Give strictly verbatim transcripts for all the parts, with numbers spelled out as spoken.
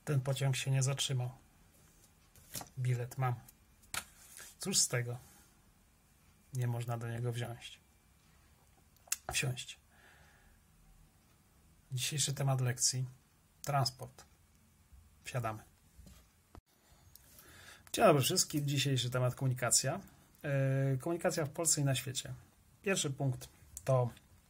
Ten pociąg się nie zatrzymał. Bilet mam. Cóż z tego? Nie można do niego wziąć. Wsiąść. Dzisiejszy temat lekcji: transport. Wsiadamy. Dzień dobry wszystkim. Dzisiejszy temat: komunikacja. Yy, komunikacja w Polsce i na świecie. Pierwszy punkt to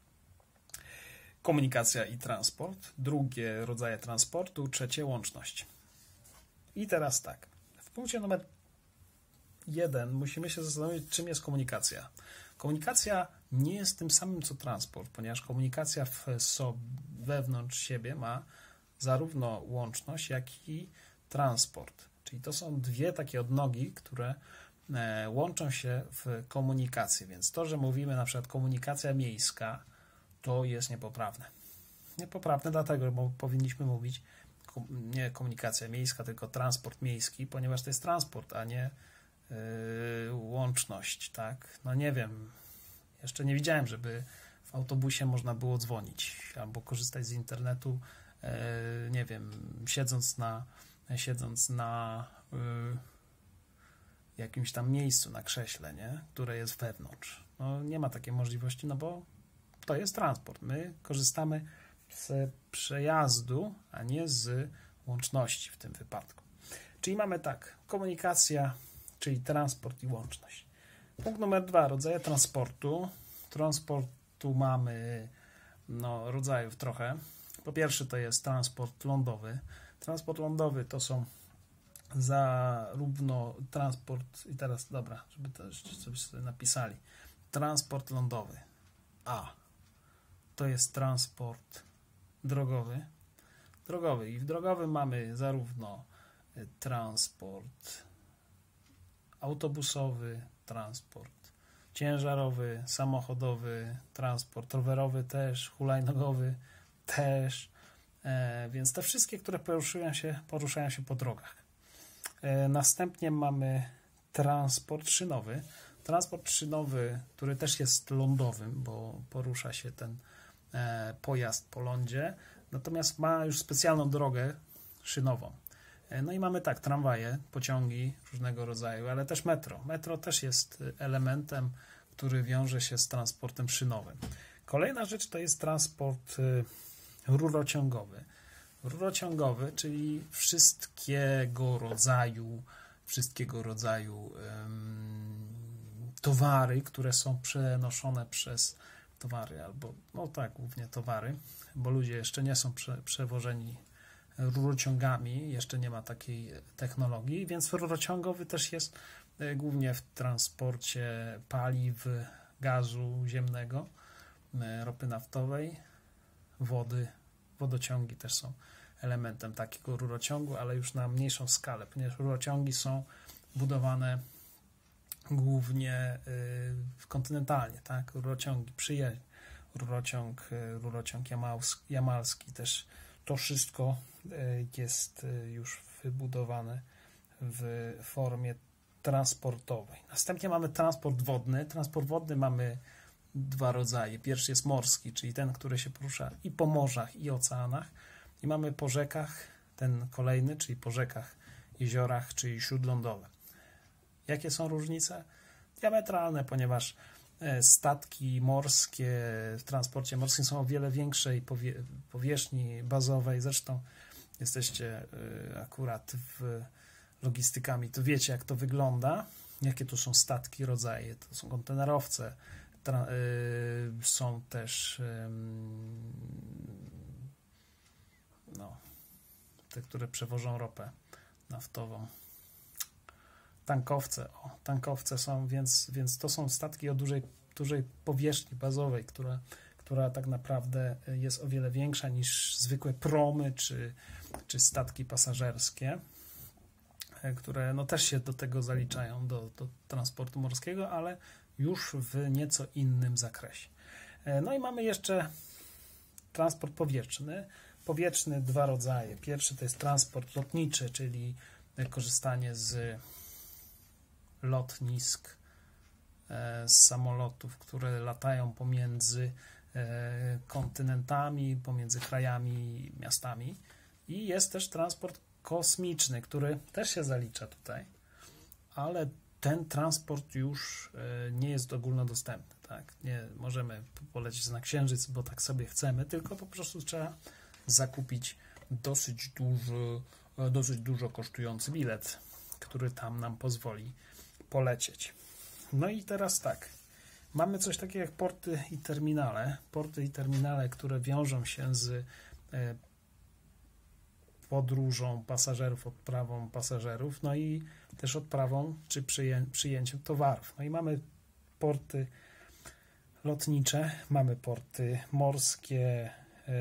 komunikacja i transport. Drugie, rodzaje transportu. Trzecie, łączność. I teraz tak. W punkcie numer jeden musimy się zastanowić, czym jest komunikacja. Komunikacja nie jest tym samym co transport, ponieważ komunikacja w sobie, wewnątrz siebie ma zarówno łączność, jak i transport. Czyli to są dwie takie odnogi, które łączą się w komunikacji. Więc to, że mówimy na przykład komunikacja miejska, to jest niepoprawne. Niepoprawne dlatego, bo powinniśmy mówić nie komunikacja miejska, tylko transport miejski, ponieważ to jest transport, a nie yy, łączność, tak? No nie wiem, jeszcze nie widziałem, żeby w autobusie można było dzwonić albo korzystać z internetu, yy, nie wiem, siedząc na siedząc na yy, jakimś tam miejscu, na krześle, nie? Które jest wewnątrz. No nie ma takiej możliwości, no bo to jest transport. My korzystamy z przejazdu, a nie z łączności w tym wypadku. Czyli mamy tak, komunikacja, czyli transport i łączność. Punkt numer dwa, rodzaje transportu. Transportu mamy no, rodzajów trochę. Po pierwsze to jest transport lądowy. Transport lądowy to są zarówno transport, i teraz dobra, żeby to jeszcze sobie napisali. Transport lądowy. A. To jest transport drogowy. Drogowy. I w drogowym mamy zarówno transport autobusowy, transport ciężarowy, samochodowy, transport rowerowy też, hulajnogowy też. E, więc te wszystkie, które poruszają się, poruszają się po drogach. E, następnie mamy transport szynowy. Transport szynowy, który też jest lądowym, bo porusza się ten e, pojazd po lądzie, natomiast ma już specjalną drogę szynową. E, no i mamy tak, tramwaje, pociągi różnego rodzaju, ale też metro. Metro też jest elementem, który wiąże się z transportem szynowym. Kolejna rzecz to jest transport e, rurociągowy. Rurociągowy, czyli wszystkiego rodzaju, wszystkiego rodzaju um, towary, które są przenoszone przez towary, albo, no tak, głównie towary, bo ludzie jeszcze nie są prze, przewożeni rurociągami, jeszcze nie ma takiej technologii, więc rurociągowy też jest e, głównie w transporcie paliw, gazu ziemnego, e, ropy naftowej, wody. Wodociągi też są elementem takiego rurociągu, ale już na mniejszą skalę, ponieważ rurociągi są budowane głównie kontynentalnie, tak? Rurociągi przyjaźń, rurociąg, rurociąg jamalski, jamalski też, to wszystko jest już wybudowane w formie transportowej. Następnie mamy transport wodny. Transport wodny mamy dwa rodzaje. Pierwszy jest morski, czyli ten, który się porusza i po morzach, i oceanach. I mamy po rzekach ten kolejny, czyli po rzekach, jeziorach, czyli śródlądowe. Jakie są różnice? Diametralne, ponieważ statki morskie w transporcie morskim są o wiele większej powie powierzchni bazowej. Zresztą jesteście akurat w logistykami, to wiecie, jak to wygląda, jakie to są statki, rodzaje. To są kontenerowce, Tra y są też y no, te, które przewożą ropę naftową. Tankowce, o, tankowce są, więc, więc to są statki o dużej, dużej powierzchni bazowej, która, która tak naprawdę jest o wiele większa niż zwykłe promy czy, czy statki pasażerskie, które no, też się do tego zaliczają, do, do transportu morskiego, ale już w nieco innym zakresie. No i mamy jeszcze transport powietrzny. Powietrzny dwa rodzaje. Pierwszy to jest transport lotniczy, czyli korzystanie z lotnisk, z samolotów, które latają pomiędzy kontynentami, pomiędzy krajami, miastami. I jest też transport kosmiczny, który też się zalicza tutaj, ale ten transport już nie jest ogólnodostępny. Tak? Nie możemy polecieć na Księżyc, bo tak sobie chcemy, tylko po prostu trzeba zakupić dosyć duży, dosyć dużo kosztujący bilet, który tam nam pozwoli polecieć. No i teraz tak, mamy coś takiego jak porty i terminale. Porty i terminale, które wiążą się z podróżą pasażerów, odprawą pasażerów, no i też odprawą czy przyję, przyjęciem towarów. No i mamy porty lotnicze, mamy porty morskie, yy,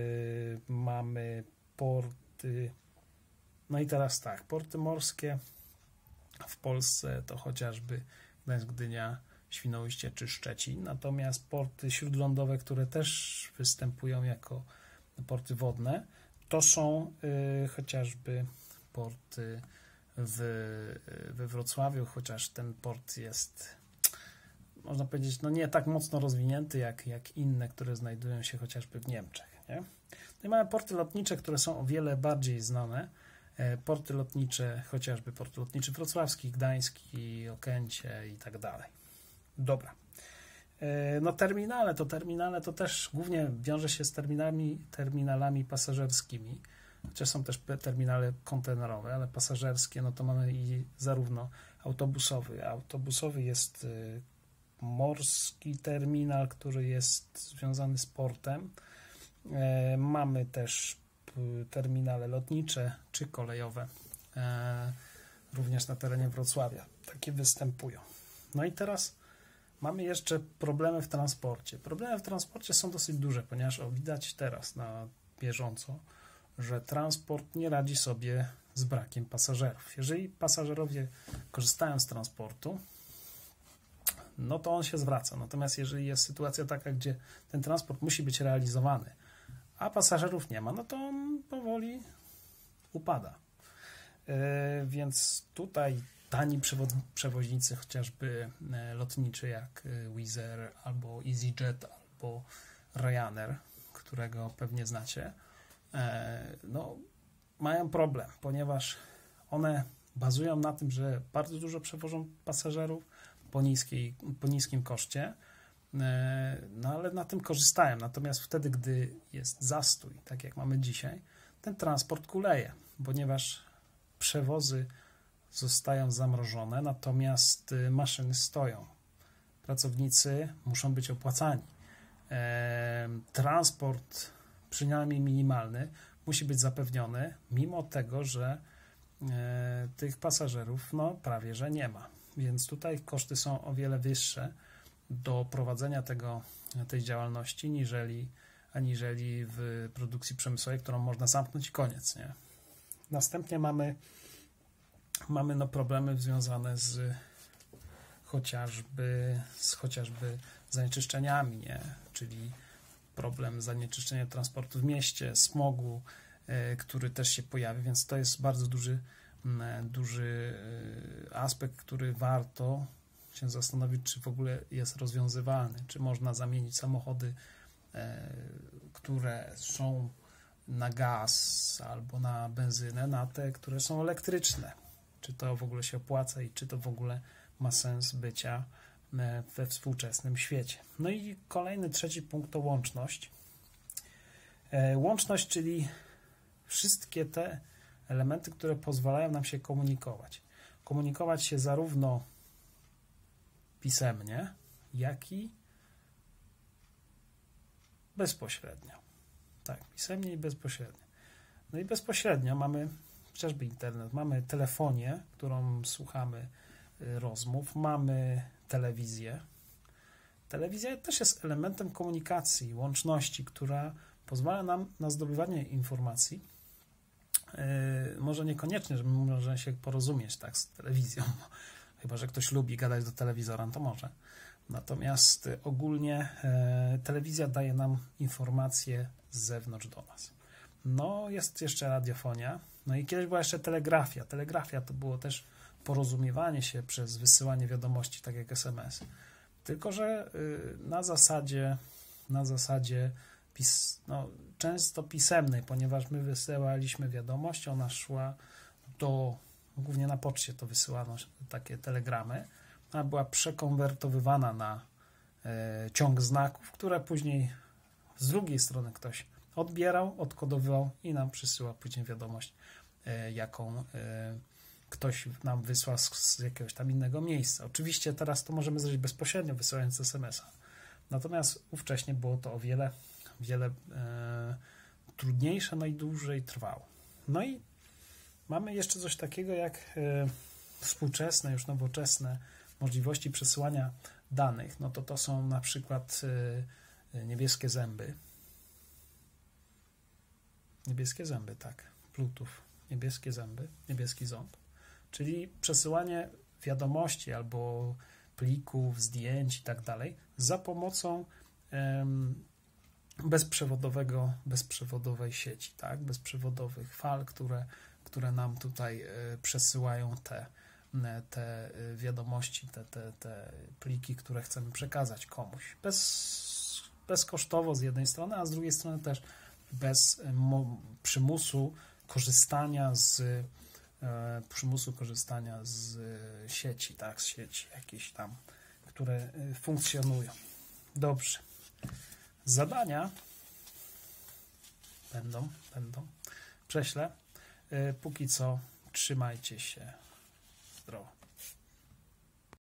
mamy porty, no i teraz tak, porty morskie w Polsce to chociażby Gdańsk, Gdynia, Świnoujście czy Szczecin, natomiast porty śródlądowe, które też występują jako porty wodne, to są y, chociażby porty w, we Wrocławiu, chociaż ten port jest, można powiedzieć, no nie tak mocno rozwinięty jak, jak inne, które znajdują się chociażby w Niemczech. Nie? No i mamy porty lotnicze, które są o wiele bardziej znane. E, porty lotnicze, chociażby port lotniczy wrocławski, gdański, Okęcie i tak dalej. Dobra. No terminale, to terminale to też głównie wiąże się z terminalami, terminalami pasażerskimi, chociaż są też terminale kontenerowe, ale pasażerskie, no to mamy i zarówno autobusowy. Autobusowy jest morski terminal, który jest związany z portem. Mamy też terminale lotnicze czy kolejowe, również na terenie Wrocławia. Takie występują. No i teraz mamy jeszcze problemy w transporcie. Problemy w transporcie są dosyć duże, ponieważ o, widać teraz na bieżąco, że transport nie radzi sobie z brakiem pasażerów. Jeżeli pasażerowie korzystają z transportu, no to on się zwraca. Natomiast jeżeli jest sytuacja taka, gdzie ten transport musi być realizowany, a pasażerów nie ma, no to on powoli upada. Yy, więc tutaj tani przewoźnicy, chociażby lotniczy jak Wizz Air, albo EasyJet, albo Ryanair, którego pewnie znacie, no, mają problem, ponieważ one bazują na tym, że bardzo dużo przewożą pasażerów po, niskiej, po niskim koszcie, no ale na tym korzystają. Natomiast wtedy, gdy jest zastój, tak jak mamy dzisiaj, ten transport kuleje, ponieważ przewozy zostają zamrożone, natomiast maszyny stoją. Pracownicy muszą być opłacani. E, transport, przynajmniej minimalny, musi być zapewniony, mimo tego, że e, tych pasażerów no, prawie że nie ma. Więc tutaj koszty są o wiele wyższe do prowadzenia tego, tej działalności, niżeli, aniżeli w produkcji przemysłowej, którą można zamknąć i koniec. Nie? Następnie mamy Mamy no problemy związane z chociażby, z chociażby zanieczyszczeniami, nie? Czyli problem zanieczyszczenia transportu w mieście, smogu, y, który też się pojawi, więc to jest bardzo duży, y, duży y, aspekt, który warto się zastanowić, czy w ogóle jest rozwiązywalny, czy można zamienić samochody, y, które są na gaz albo na benzynę, na te, które są elektryczne. Czy to w ogóle się opłaca i czy to w ogóle ma sens bycia we współczesnym świecie. No i kolejny, trzeci punkt to łączność. Łączność, czyli wszystkie te elementy, które pozwalają nam się komunikować. Komunikować się zarówno pisemnie, jak i bezpośrednio. Tak, pisemnie i bezpośrednio. No i bezpośrednio mamy chociażby internet, mamy telefonię, którą słuchamy rozmów, mamy telewizję. Telewizja też jest elementem komunikacji, łączności, która pozwala nam na zdobywanie informacji. Yy, może niekoniecznie, że możemy się porozumieć tak z telewizją, chyba że ktoś lubi gadać do telewizora, to może. Natomiast ogólnie yy, telewizja daje nam informacje z zewnątrz do nas. No, jest jeszcze radiofonia. No i kiedyś była jeszcze telegrafia. Telegrafia to było też porozumiewanie się przez wysyłanie wiadomości, tak jak es em es. Tylko że na zasadzie, na zasadzie pis, no, często pisemnej, ponieważ my wysyłaliśmy wiadomość, ona szła do, głównie na poczcie to wysyłano takie telegramy, ona była przekonwertowywana na e, ciąg znaków, które później z drugiej strony ktoś odbierał, odkodowywał i nam przysyła później wiadomość, e, jaką e, ktoś nam wysłał z, z jakiegoś tam innego miejsca. Oczywiście teraz to możemy zrobić bezpośrednio, wysyłając es em es a. Natomiast ówcześnie było to o wiele, wiele e, trudniejsze, no i dłużej trwało. No i mamy jeszcze coś takiego jak e, współczesne, już nowoczesne możliwości przesyłania danych. No to to są na przykład e, niebieskie zęby. Niebieskie zęby, tak. Bluetooth. Niebieskie zęby, niebieski ząb. Czyli przesyłanie wiadomości albo plików, zdjęć i tak dalej za pomocą um, bezprzewodowego, bezprzewodowej sieci, tak? Bezprzewodowych fal, które, które nam tutaj y, przesyłają te, te wiadomości, te, te, te pliki, które chcemy przekazać komuś. Bez, bezkosztowo z jednej strony, a z drugiej strony też bez mo, przymusu korzystania z przymusu korzystania z sieci, tak, z sieci jakieś tam, które funkcjonują. Dobrze. Zadania będą, będą. Prześlę. Póki co trzymajcie się.